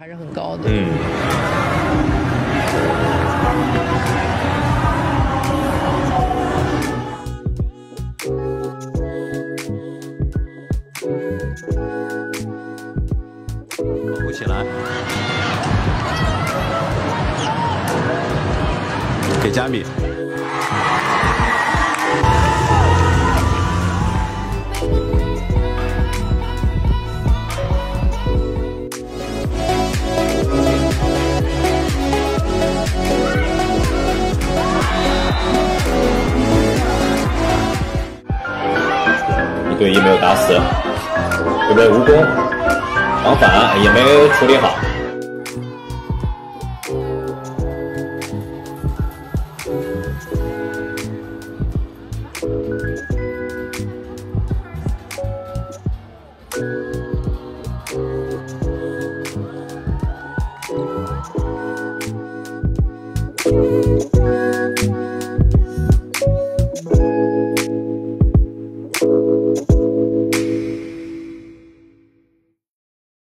还是很高的。 保护起来，给加米。 1对1没有打死，对不对？蜈蚣往返也没处理好。